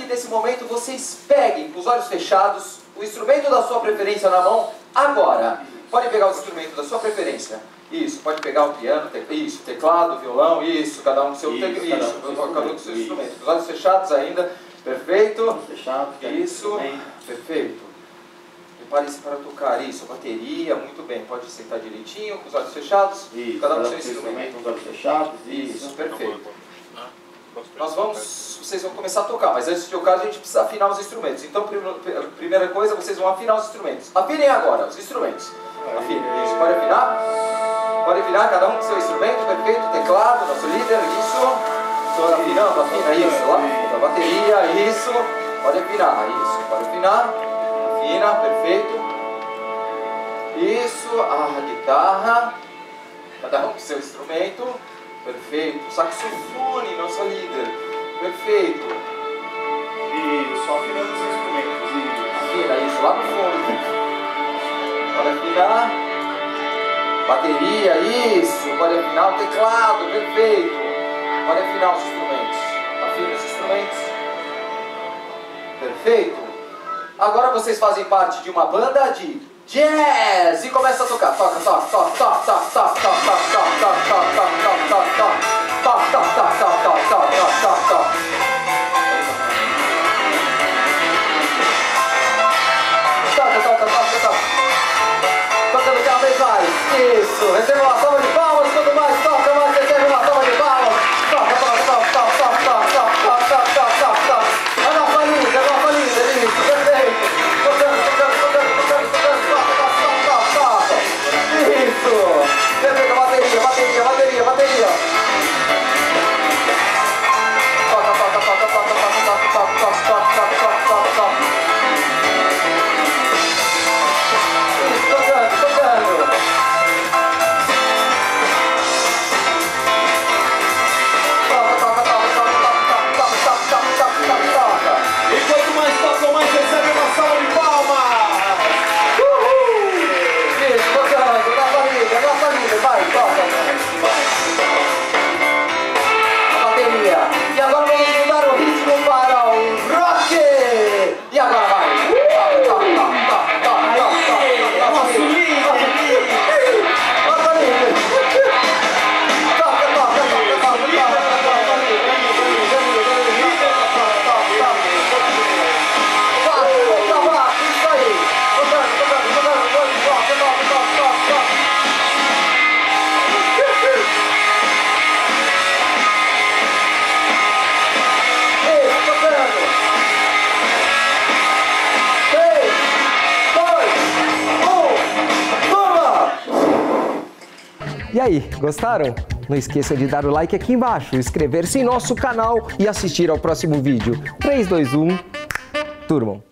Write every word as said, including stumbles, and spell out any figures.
nesse momento vocês peguem com os olhos fechados o instrumento da sua preferência na mão agora. Pode pegar o instrumento da sua preferência. Isso, pode pegar o piano, te... isso, teclado, violão, isso, cada um com seu, isso, te... cada isso, um cada um com seu isso. instrumento. Com os olhos fechados ainda, perfeito. Fechado, Isso, bem. perfeito. Prepare-se para tocar isso, bateria, muito bem. Pode sentar direitinho, com os olhos fechados, Isso, cada um com cada seu um com seu instrumento. com os olhos fechados, Isso, isso. perfeito. Nós vamos, vocês vão começar a tocar, mas antes de tocar a gente precisa afinar os instrumentos. Então, a primeira coisa, vocês vão afinar os instrumentos. Afinem agora os instrumentos. Afinem, isso, pode afinar. Pode afinar, cada um com seu instrumento, perfeito. Teclado, nosso líder, isso. Estou afinando, afina, isso. Lá no fundo, a bateria, isso. Pode afinar, isso. Pode afinar. Afina, perfeito. Isso, a guitarra. Cada um com seu instrumento. Perfeito. Saxofone, nosso líder. Perfeito. E só afinando os instrumentos. E... Afina isso lá no fundo. Pode afinar. Bateria, isso. Pode afinar o teclado. Perfeito. Pode afinar os instrumentos. Afina os instrumentos. Perfeito. Agora vocês fazem parte de uma banda de jazz e começa a tocar. Toca, toca, toca, toca, toca, toca, toca, toca, toca, toca, toca, toca, toca. Toca, toca, toca, toca, toca, toca, toca. Toca, toca, toca, toca. Tocando cada vez mais. Isso. Receba uma salva de palmas. Quanto mais toca, mais recebe uma salva de palmas. Toca, toca, toca, toca, toca, toca, toca, toca, toca, toca. É a nossa linda, é a nossa linda. Isso, perfeito. Tocando, tocando, tocando, tocando, tocando. Toca, toca, toca, toca. Isso. Perfeito. Bateria, bateria, bateria, bateria. Toca, toca, toca, toca, toca, toca, toca, toca, toca, toca, toca, toca. Isso, tocando, tocando. Toca, toca, toca, toca, toca, toca, toca, toca, toca, toca. E quanto mais toca, mais recebe uma salva de palmas! Uhul! Isso, tocando, nossa líder, nossa líder, vai, toca. A bateria. E agora vamos mudar o ritmo para o rock! E agora vai! Toca, toca, toca, toca, toca, toca, Nosso líder! nossa líder! Toca, toca, toca, toca, toca, toca, isso aí! Tocando, tocando, tocando, tocando, toca, toca, toca, toca, toca. Isso, tocando. Três, dois, um, turma! E aí, gostaram? Não esqueça de dar o like aqui embaixo, inscrever-se em nosso canal e assistir ao próximo vídeo. três, dois, um, turma!